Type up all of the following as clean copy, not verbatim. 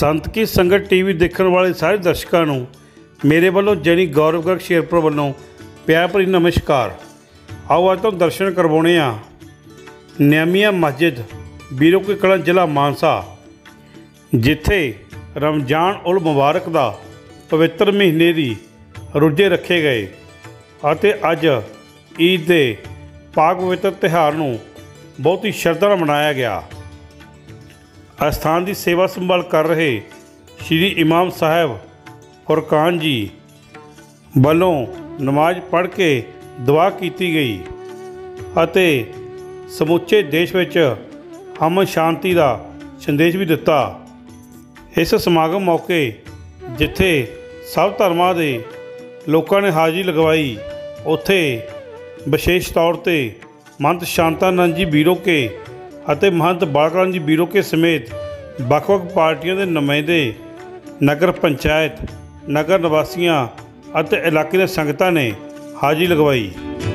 संत की संगत टीवी देखने वाले सारे दर्शकों को मेरे वालों जैनी गौरव गर्ग शेरपुर वालों प्यार भरी नमस्कार। आओ अज तुहानूं दर्शन करवाने नियामिया मस्जिद बीरो के कला जिला मानसा, जिथे रमजान उल मुबारक का पवित्र महीने की रोजे रखे गए और अज ईद के पाक पवित्र त्यौहार को बहुत ही श्रद्धा नाल मनाया गया। अस्थान की सेवा संभाल कर रहे श्री इमाम साहब फुरकान जी वालों नमाज पढ़ के दुआ की गई अते समूचे देश विच अमन शांति का संदेश भी दिता। इस समागम मौके जिथे सब धर्मां दे लोगों ने हाज़री लगवाई, उत्थे विशेष तौर पर महंत शांतानंद जी बीरो के ਅਤੇ महंत बालकानंद जी बीरो के समेत ਵੱਖ-ਵੱਖ पार्टियों के नुमाइंदे, नगर पंचायत, नगर निवासियों ਅਤੇ इलाके ਦੀਆਂ संगतां ने हाज़री लगवाई।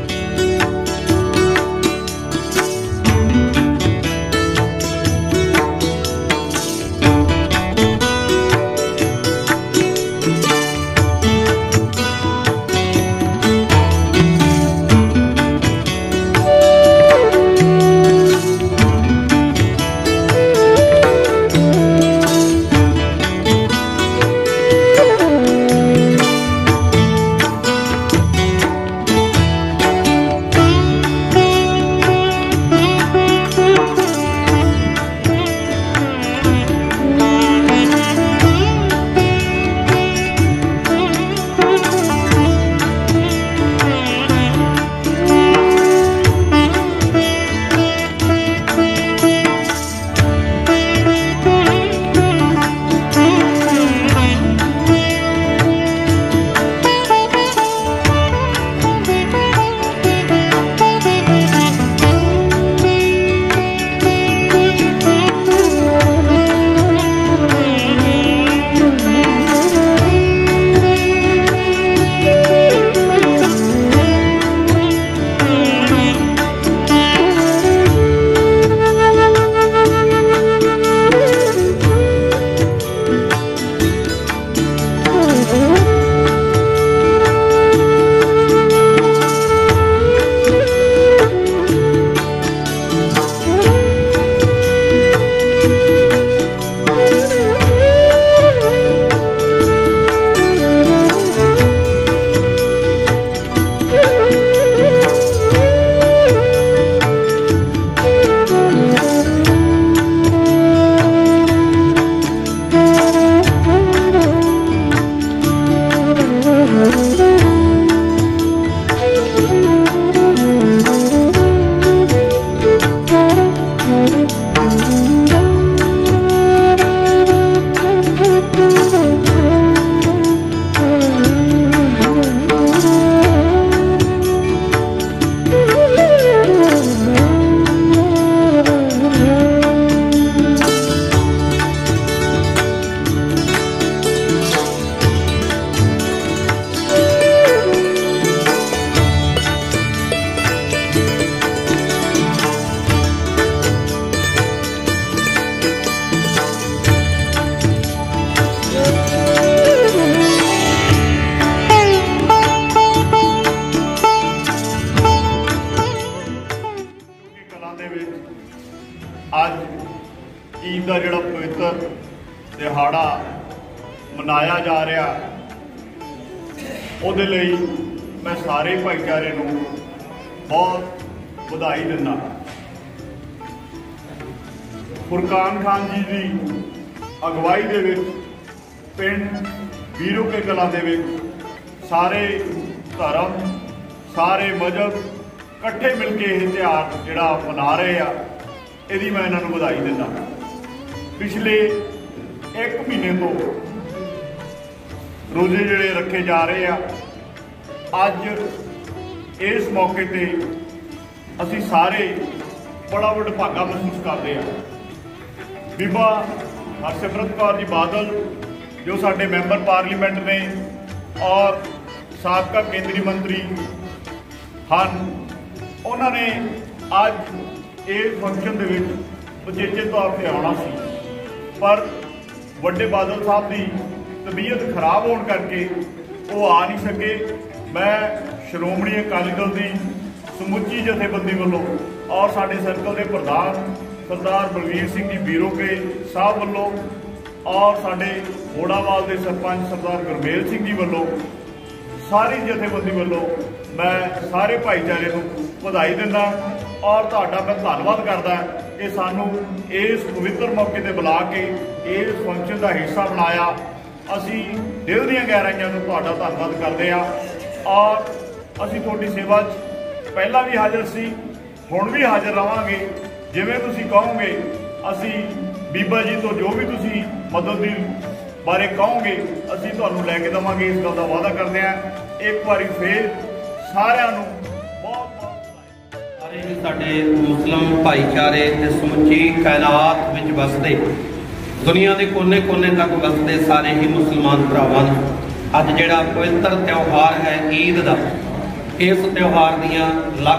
अज ईद का जोड़ा पवित्र दिहाड़ा मनाया जा रहा, उहदे लई मैं सारे भाईचारे नूं बहुत बधाई दिंदा। फुरकान खान जी की अगवाई दे विच पिंड बीरो के कला दे विच सारे धर्म, सारे मजहब इकट्ठे मिलके यह त्यौहार जिहड़ा मना रहे आ, यदि मैं इन्होंने बधाई दिंदा। पिछले एक महीने तो रोजे जिहड़े रखे जा रहे आ, अज इस मौके ते असी सारे बड़ा वडभागा महसूस करते हैं। बीबा हरसिमरत कौर जी बादल जो साडे मैंबर पार्लीमेंट ने और साबका केंद्रीय मंत्री हैं, उन्होंने अज इस फंक्शन के उचेचे तौर पर आना सी, पर ਵੱਡੇ ਬਾਦਲ ਸਾਹਿਬ ਦੀ ਤਬੀਅਤ ਖਰਾਬ ਹੋਣ ਕਰਕੇ ਉਹ ਆ ਨਹੀਂ ਸਕੇ। ਮੈਂ ਸ਼੍ਰੋਮਣੀ ਅਕਾਲੀ ਦਲ ਦੀ ਸਮੁੱਚੀ ਜਥੇਬੰਦੀ ਵੱਲੋਂ ਔਰ ਸਾਡੇ ਸਰਕਲ ਦੇ ਪ੍ਰਧਾਨ ਸਰਦਾਰ ਬਲਵੀਰ ਸਿੰਘ ਜੀ ਬੀਰੋਕੇ ਸਾਹਿਬ ਵੱਲੋਂ ਔਰ ਸਾਡੇ ਹੋੜਾਵਾਲ ਦੇ ਸਰਪੰਚ ਸਰਦਾਰ ਗੁਰਮੇਲ ਸਿੰਘ ਜੀ ਵੱਲੋਂ ਸਾਰੀ ਜਥੇਬੰਦੀ ਵੱਲੋਂ ਮੈਂ ਸਾਰੇ ਭਾਈਚਾਰੇ ਨੂੰ ਵਧਾਈ ਦਿੰਦਾ ਔਰ ਤੁਹਾਡਾ ਮੈਂ ਧੰਨਵਾਦ ਕਰਦਾ ਕਿ ਸਾਨੂੰ ਇਸ ਪਵਿੱਤਰ ਮੌਕੇ ਤੇ ਬੁਲਾ ਕੇ ਇਸ ਫੰਕਸ਼ਨ ਦਾ ਹਿੱਸਾ ਬਣਾਇਆ। ਅਸੀਂ ਦਿਲ ਦੀਆਂ ਗਹਿਰਾਈਆਂ ਤੋਂ ਤੁਹਾਡਾ ਧੰਨਵਾਦ ਕਰਦੇ ਹਾਂ ਔਰ ਅਸੀਂ ਤੁਹਾਡੀ ਸੇਵਾ 'ਚ ਪਹਿਲਾਂ ਵੀ ਹਾਜ਼ਰ ਸੀ, ਹੁਣ ਵੀ ਹਾਜ਼ਰ ਰਹਾਂਗੇ। ਜਿਵੇਂ ਤੁਸੀਂ ਕਹੋਗੇ ਅਸੀਂ ਬੀਬਾ ਜੀ ਤੋਂ ਜੋ ਵੀ ਤੁਸੀਂ ਮਦਦ ਦੀ ਬਾਰੇ ਕਹੋਗੇ ਅਸੀਂ ਤੁਹਾਨੂੰ ਲੈ ਕੇ ਦੇਵਾਂਗੇ। ਇਸ ਗੱਲ ਦਾ ਵਾਅਦਾ ਕਰਦੇ ਹਾਂ। ਇੱਕ ਵਾਰੀ ਫੇਰ ਸਾਰਿਆਂ ਨੂੰ ਬਹੁਤ ਸਾਰੇ ਹੀ ਸਾਡੇ ਮੁਸਲਿਮ ਭਾਈਚਾਰੇ ਤੇ ਸਮੁੱਚੀ ਕਾਇਨਾਤ ਵਿੱਚ ਵਸਦੇ, ਦੁਨੀਆ ਦੇ ਕੋਨੇ-ਕੋਨੇ ਤੱਕ ਵਸਦੇ ਸਾਰੇ ਹੀ ਮੁਸਲਮਾਨ ਭਰਾਵਾਂ ਨੂੰ ਅੱਜ ਜਿਹੜਾ ਪਵਿੱਤਰ ਤਿਉਹਾਰ ਹੈ ਈਦ ਦਾ, ਇਸ ਤਿਉਹਾਰ ਦੀਆਂ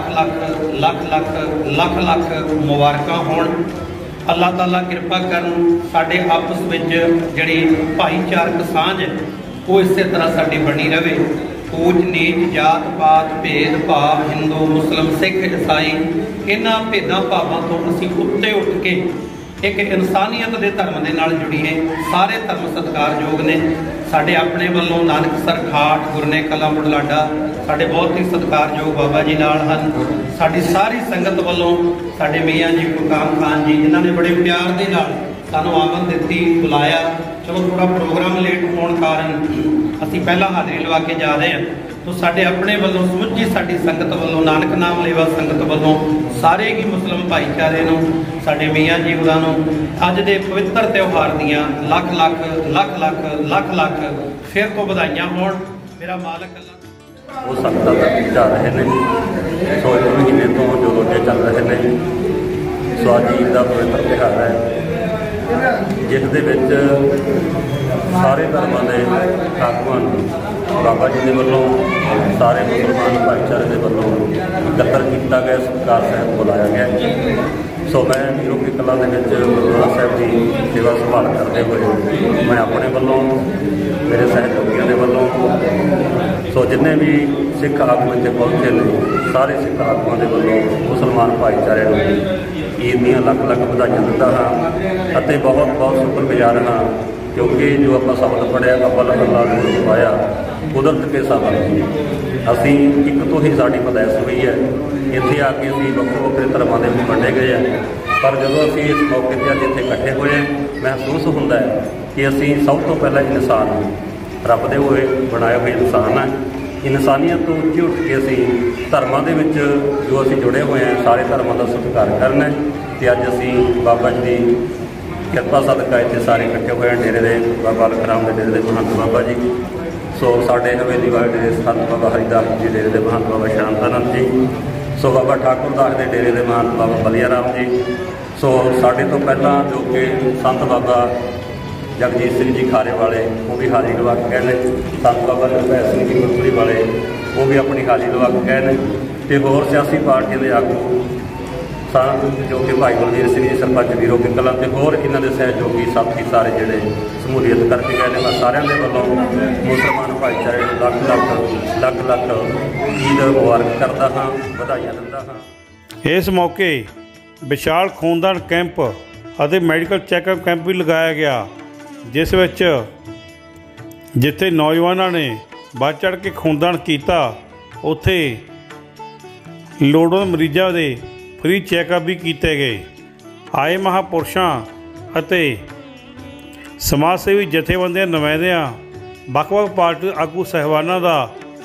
ਲੱਖ ਮੁਬਾਰਕਾਂ ਹੋਣ। ਅੱਲਾਹ ਤਾਲਾ ਕਿਰਪਾ ਕਰਨ ਸਾਡੇ ਆਪਸ ਵਿੱਚ ਜਿਹੜੀ ਭਾਈਚਾਰਕ ਸਾਂਝ ਹੈ ਉਹ ਇਸੇ ਤਰ੍ਹਾਂ ਸਾਡੀ ਬਣੀ ਰਹੇ। ਊਚ ਨੀਚ, ਜਾਤ ਪਾਤ, ਭੇਦ ਭਾਵ, ਹਿੰਦੂ ਮੁਸਲਿਮ ਸਿੱਖ ਈਸਾਈ, ਇਹਨਾਂ ਭੇਦਾਂ ਭਾਵਾਂ ਤੋਂ ਅਸੀਂ ਉੱਤੇ ਉੱਠ ਕੇ ਇੱਕ ਇਨਸਾਨੀਅਤ ਦੇ ਧਰਮ ਦੇ ਨਾਲ ਜੁੜੀਏ। ਸਾਰੇ ਧਰਮ ਸਤਿਕਾਰਯੋਗ ਨੇ। ਸਾਡੇ ਆਪਣੇ ਵੱਲੋਂ ਨਾਨਕਸਰ ਖਾਟ, ਗੁਰਨੇ ਕਲਾਂ ਬੁਢਲਾਡਾ ਸਾਡੇ ਬਹੁਤ ਹੀ ਸਤਿਕਾਰਯੋਗ ਬਾਬਾ ਜੀ ਨਾਲ ਹਨ। ਸਾਡੀ ਸਾਰੀ ਸੰਗਤ ਵੱਲੋਂ ਸਾਡੇ ਮੀਆਂ ਜੀ ਫੁਰਕਾਨ ਖਾਨ ਜੀ ਜਿਨ੍ਹਾਂ ਨੇ ਬੜੇ ਪਿਆਰ ਦੇ ਨਾਲ ਸਾਨੂੰ ਆਮਦ ਦਿੱਤੀ, ਬੁਲਾਇਆ। ਚਲੋ ਥੋੜਾ ਪ੍ਰੋਗਰਾਮ ਲੇਟ ਹੋਣ ਕਾਰਨ ਅਸੀਂ ਪਹਿਲਾਂ ਹਾਜ਼ਰੀ ਲਵਾ ਕੇ ਜਾ ਰਹੇ ਹਾਂ। तो साढ़े अपने वालों समुची साड़ी संगत वालों नानक नाम लेवा संगत वालों सारे ही मुस्लिम भाईचारे नूं साडे मियाँ जी होरां नूं अज दे पवित्र त्यौहार दियां लख लख लख लख लख लख फिर तो बधाइयां होण। मेरा मालक अल्लाह वो संगत तक जा रहे हैं। सो एक महीने तो जो रोजे चल रहे हैं। सो अज ईद का पवित्र त्यौहार है जिस दे विच सारे धर्मां दे आगुआं बाबा जी के वालों सारे मुसलमान भाईचारे के वालों एकत्र किया गया, सत्कार साहब बुलाया गया। सो मैं वीरों कला के गुरुद्वारा साहब की सेवा संभाल करते हुए मैं अपने वालों मेरे सहयोगियों के वालों सो जिन्हें भी सिख आगू इतने पहुँचे ने सारे सिख आगुओं के वालों मुसलमान भाईचारे ईद दी लख लख बधाइयां दिंदा हाँ अते बहुत बहुत शुक्रगुजार हाँ क्योंकि जो आप शब्द पढ़िया अव्वल अल्लाह नूर पाया कुदरत के साथ असी एक तो ही साड़ी पैदाइश हुई है। इत्थे आके असी वक्रो वक्रे धर्मां दे वंडे गए हैं पर जो असी इस मौके पर अज इत्थे इकट्ठे हुए हैं महसूस होंदा है कि असी सब तो पहला इंसान रब दे हुए बनाए हुए इंसान है। इंसानियत तो उच्ची उठ के असी धर्मां दे विच जो असी जुड़े हुए हैं सारे धर्मां का सत्कार करना है। तो अज असी बाबा जी की किरपा सदका इतने सारे इकट्ठे हुए हैं डेरे के बाबा अलखराम के डेरे के महंत बाबा जी। सो साढ़े हवेली वाले डेरे संत बाबा हरिदास जी डेरे के महंत बाबा शांतानंद जी। सो बाबा ठाकुर दास के डेरे के महंत बाबा बलिया राम जी। सो साढ़े तो पहला जो कि संत बाबा जगजीत सिंह जी खारे वाले वो भी हाजिरी लवा के गए हैं। संत बाबा निर्भय सिंह जी गुरपुरी वाले वो भी अपनी हाजिरी लवा के गए हैं। तो होर सियासी पार्टियों के आगू जो कि भाई बलवीर सिंह जी सरपंच वीरों के कलां ते होर इन्हां दे सहयोगी साथी सारे जिहड़े शमूलीयत करके गए हैं। मैं सारिਆਂ ਦੇ ਵੱਲੋਂ मुसलमान भाईचारे ਨੂੰ ਲੱਖ ਲੱਖ ਲੱਖ ਲੱਖ ईद मुबारक करता हाँ ਵਧਾਈਆਂ ਦਿੰਦਾ ਹਾਂ। इस मौके विशाल खूनदान कैंप ਅਤੇ ਮੈਡੀਕਲ ਚੈੱਕਅਪ ਕੈਂਪ ਵੀ ਲਗਾਇਆ ਗਿਆ ਜਿਸ ਵਿੱਚ ਜਿੱਥੇ ਨੌਜਵਾਨਾਂ ਨੇ ਵੱਧ ਚੜ੍ਹ ਕੇ ਖੂਨਦਾਨ ਕੀਤਾ ਉੱਥੇ ਲੋੜਵੰਦ ਮਰੀਜ਼ਾਂ ਦੇ फ्री चैकअप भी किए गए। आए महापुरुषों ਅਤੇ समाज सेवी जथेबंदियां नुमाइंदियां ਵੱਖ-ਵੱਖ पार्टी आगू साहिबाना का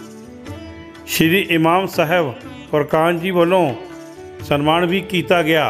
श्री इमाम साहब फुरकान जी वालों सन्मान भी किया गया।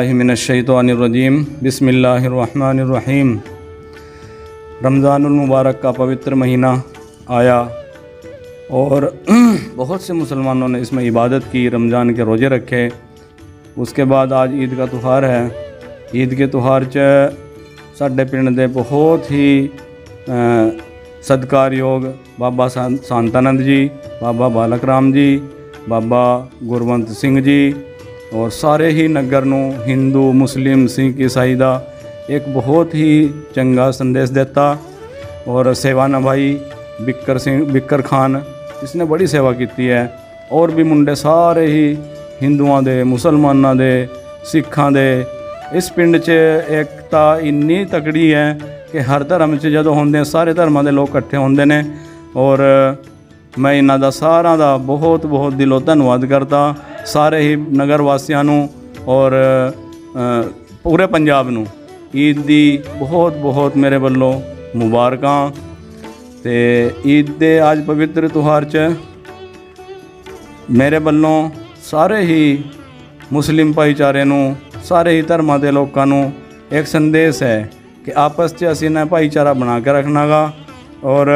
बिल्लाहि मिनश्शैतानिर्रजीम बिस्मिल्लाहिर्रहमानिर्रहीम। रमज़ानुल मुबारक का पवित्र महीना आया और बहुत से मुसलमानों ने इसमें इबादत की, रमज़ान के रोज़े रखे। उसके बाद आज ईद का त्यौहार है। ईद के त्यौहार च साडे पिंड दे बहुत ही सत्कारयोग बाबा शांतानंद जी, बाबा बालक राम जी, बाबा गुरवंत सिंह जी और सारे ही नगर नूं हिंदू मुस्लिम सिख ईसाई दा एक बहुत ही चंगा संदेश देता। और सेवा निभाई बिक्कर खान, इसने बड़ी सेवा की है। और भी मुंडे सारे ही हिंदुआं दे, मुसलमानां दे, सिखां दे। इस पिंड च एकता इन्नी तकड़ी है कि हर धर्म च जदों होंदे सारे धर्मां दे लोग इकट्ठे होंदे ने। और मैं इन्हां दा सारां दा बहुत बहुत दिलों धन्नवाद करता, सारे ही नगर वासियां नूं और पूरे पंजाब नूं ईद दी बहुत बहुत मेरे वल्लों मुबारकां। ते ईद दे आज पवित्र त्यौहार च मेरे वल्लों सारे ही मुस्लिम भाईचारे नूं, सारे ही धर्मां दे लोकां नूं एक संदेश है कि आपस च असीं ने भाईचारा बना के रखना गा और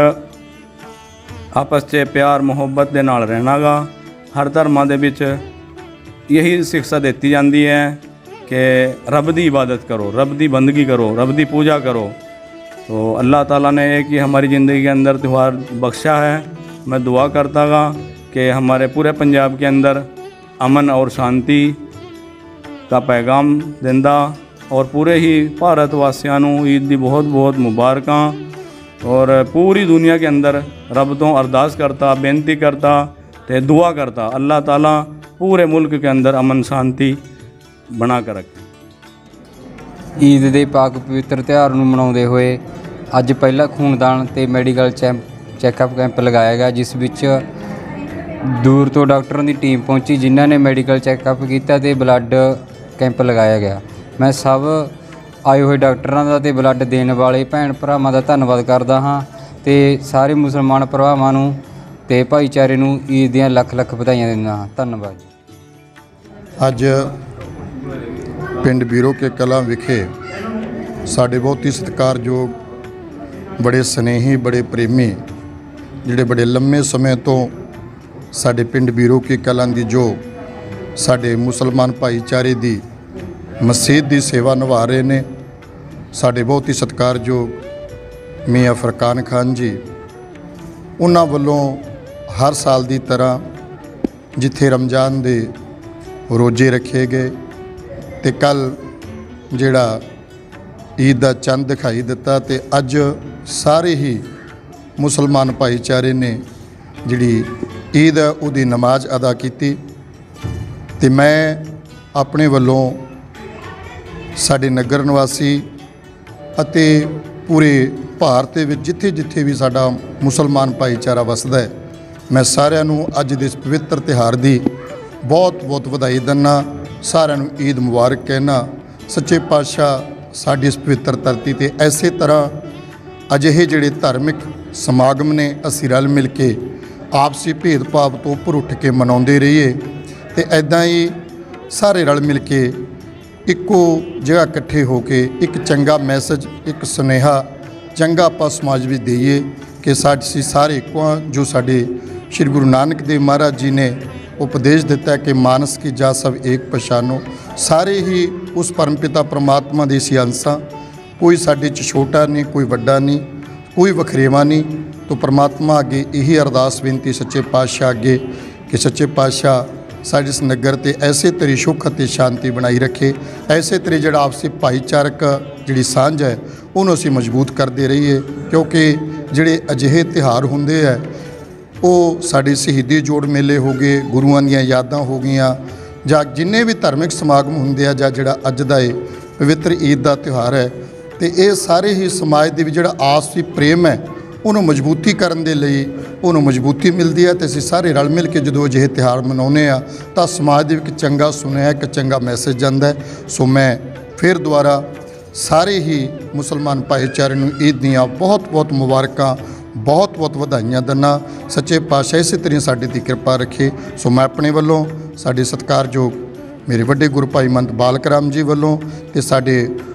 आपस च प्यार मुहब्बत दे नाल रहना गा। हर धर्मां दे विच यही शिक्षा देती जाती है कि रब दी इबादत करो, रब दी बंदगी करो, रब दी पूजा करो। तो अल्लाह ताला ने एक ही हमारी ज़िंदगी के अंदर त्यौहार बख्शा है। मैं दुआ करता गा कि हमारे पूरे पंजाब के अंदर अमन और शांति का पैगाम देंदा और पूरे ही भारत वासियों नूं ईद दी बहुत बहुत मुबारकां। और पूरी दुनिया के अंदर रब तो अरदास करता, बेनती करता ते दुआ करता अल्लाह ताला पूरे मुल्क के अंदर अमन शांति बना कर रखे। ईद दे पाक पवित्र त्यौहार नूं मनाउंदे होए अज पहला खूनदान ते मैਡੀਕਲ चैकअप कैंप लगाया गया, जिस विच दूर तो डॉक्टरों की टीम पहुंची जिन्हों ने मैਡੀਕਲ चैकअप किया ते ब्लड कैंप लगाया गया। मैं सब आए हुए डॉक्टरों का ते ब्लड देने वाले भैन भरावां दा धन्नवाद करदा हाँ ते सारे मुसलमान भरावां नूं ते भाईचारे नूं ईद दीआं लख लख ਵਧਾਈਆਂ दिंदा हाँ। धन्नवाद। ਅੱਜ ਪਿੰਡ ਬੀਰੋ ਕੇ ਕਲਾਂ ਵਿਖੇ ਸਾਡੇ ਬਹੁਤ ਹੀ ਸਤਿਕਾਰਯੋਗ, ਬੜੇ ਸਨੇਹੀ, ਬੜੇ ਪ੍ਰੇਮੀ, ਜਿਹੜੇ ਬੜੇ ਲੰਮੇ ਸਮੇਂ ਤੋਂ ਸਾਡੇ ਪਿੰਡ ਬੀਰੋ ਕੇ ਕਲਾਂ ਦੀ ਜੋ ਸਾਡੇ ਮੁਸਲਮਾਨ ਭਾਈਚਾਰੇ ਦੀ ਮਸਜਿਦ ਦੀ ਸੇਵਾ ਨਿਭਾ ਰਹੇ ਨੇ, ਸਾਡੇ ਬਹੁਤ ਹੀ ਸਤਿਕਾਰਯੋਗ ਮੀਆਂ ਫਰਕਾਨ ਖਾਨ ਜੀ, ਉਹਨਾਂ ਵੱਲੋਂ ਹਰ ਸਾਲ ਦੀ ਤਰ੍ਹਾਂ ਜਿੱਥੇ ਰਮਜ਼ਾਨ ਦੇ रोजे रखे गए तो कल जिहड़ा ईद का चंद दिखाई दिता तो अज सारे ही मुसलमान भाईचारे ने जिहड़ी ईद है उहदी नमाज अदा की। तो मैं अपने वल्लों साडे नगर निवासी अते पूरे भारत दे विच जिथे जिथे भी साडा मुसलमान भाईचारा वसदा है, मैं सारिआं नूं अज दे इस पवित्र तिहार दी बहुत बहुत ਵਧਾਈ ਦਿੰਦਾ। सारिਆਂ ਨੂੰ ईद मुबारक कहना। सच्चे पातशाह साडी इस पवित्र धरती ते ऐसे तरह अजिहे जिहड़े धार्मिक समागम ने असीं रल मिल के आपसी भेदभाव तो उपर उठ के मनाउंदे रहिए ते ऐदां ही सारे रल मिल के इक्को जगह इकट्ठे हो के एक चंगा मैसेज, एक सुनेहा चंगा आपां समाज विच देईए कि साडी सारे इक्को हां। जो साडे श्री गुरु नानक देव महाराज जी ने उपदेश दिता है कि मानस की जा सब एक पहचानो, सारे ही उस परमपिता परमात्मा दे सी अंसां, कोई साडे च छोटा नहीं, कोई वड्डा नहीं, कोई वखरेवा नहीं। तो परमात्मा अगे यही अरदास बेनती सच्चे पातशाह अगे कि सच्चे पातशाह साडे इस नगर ते ऐसे तरी सुख अते शांति बनाई रखे, ऐसे तरी जिहड़ा आपसी भाईचारक जिहड़ी सांझ है उहनूं असीं मजबूत करते रहिए। क्योंकि जिहड़े अजिहे तिहार हुंदे है वो साडे शहीदी जोड़ मेले हो गए, गुरुआं दीआं यादां हो गईयां, जां जिन्ने भी धार्मिक समागम हुंदे आ, जां जिहड़ा अज दा पवित्र ईद का त्यौहार है, तो ये सारे ही समाज दे विच जिहड़ा आपसी प्रेम है उन्होंने मजबूती करन दे लई उन्होंने मजबूती मिलती है। तो असीं सारे रल मिल के जो अजिहे त्यौहार मनाउने आ तां समाज दे विच चंगा सुनिया, एक चंगा मैसेज जांदा है। सो मैं फिर दोबारा सारे ही मुसलमान भाईचारे नूं ईद दीआं बहुत बहुत मुबारकां, बहुत बहुत ਵਧਾਈਆਂ ਦਿੰਦਾ। सच्चे पातशाह इस तरह साडे दी कृपा रखे। सो मैं अपने वालों साडे सत्कारयोग ਮੇਰੇ ਵੱਡੇ ਗੁਰੂ ਭਾਈ ਮੰਤ ਬਾਲਕ ਰਾਮ ਜੀ ਵੱਲੋਂ ਤੇ ਸਾਡੇ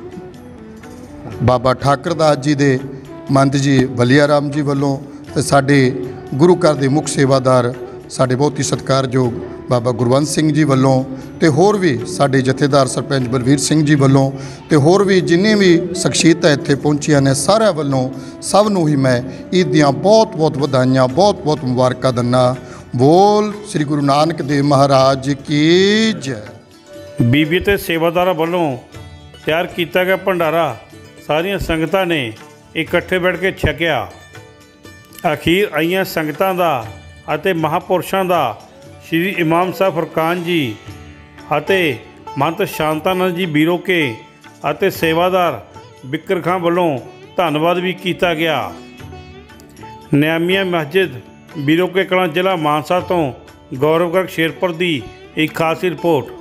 ਬਾਬਾ ਠਾਕਰ ਦਾਸ ਜੀ ਦੇ ਮੰਤ ਜੀ ਬਲੀਆ ਰਾਮ ਜੀ ਵੱਲੋਂ ਤੇ ਸਾਡੇ ਗੁਰੂ ਘਰ ਦੇ ਮੁੱਖ ਸੇਵਾਦਾਰ ਸਾਡੇ ਬਹੁਤ ਹੀ ਸਤਿਕਾਰਯੋਗ ਬਾਬਾ ਗੁਰਵੰਤ ਸਿੰਘ ਜੀ ਵੱਲੋਂ ਤੇ ਹੋਰ ਵੀ ਸਾਡੇ ਜਥੇਦਾਰ ਸਰਪੰਚ ਬਲਵੀਰ ਸਿੰਘ ਜੀ ਵੱਲੋਂ ਤੇ ਹੋਰ ਵੀ ਜਿੰਨੇ ਵੀ ਸ਼ਖਸੀਅਤਾਂ ਇੱਥੇ ਪਹੁੰਚੀਆਂ ਨੇ ਸਾਰਿਆਂ ਵੱਲੋਂ ਸਭ ਨੂੰ ਹੀ ਮੈਂ ਈਦ ਦੀਆਂ ਬਹੁਤ ਬਹੁਤ ਵਧਾਈਆਂ, ਬਹੁਤ ਬਹੁਤ ਮੁਬਾਰਕਾਂ ਦਿੰਦਾ। ਬੋਲ ਸ੍ਰੀ ਗੁਰੂ ਨਾਨਕ ਦੇਵ ਮਹਾਰਾਜ ਕੀ ਜੈ। ਬੀਬੀ ਤੇ ਸੇਵਾਦਾਰਾਂ ਵੱਲੋਂ ਤਿਆਰ ਕੀਤਾ ਗਿਆ ਭੰਡਾਰਾ ਸਾਰੀਆਂ ਸੰਗਤਾਂ ਨੇ ਇਕੱਠੇ ਬੈਠ ਕੇ ਛਕਿਆ। ਅਖੀਰ ਆਈਆਂ ਸੰਗਤਾਂ ਦਾ ਅਤੇ ਮਹਾਂਪੁਰਸ਼ਾਂ ਦਾ ਸ਼੍ਰੀ ਇਮਾਮ ਸਾਹਿਬ ਫੁਰਕਾਨ ਜੀ ਅਤੇ ਮਹੰਤ ਸ਼ਾਂਤਾਨੰਦ ਜੀ ਬੀਰੋਕੇ ਅਤੇ ਸੇਵਾਦਾਰ ਬਿੱਕਰ ਖਾਂ ਵੱਲੋਂ ਧੰਨਵਾਦ ਵੀ ਕੀਤਾ ਗਿਆ। ਨਿਆਮੀਆਂ ਮਸਜਿਦ ਬੀਰੋਕੇ ਕਲਾਂ ਜ਼ਿਲ੍ਹਾ ਮਾਨਸਾ ਤੋਂ ਗੌਰਵ ਗਰਗ ਸ਼ੇਰਪੁਰ ਦੀ ਇੱਕ ਖਾਸ ਰਿਪੋਰਟ।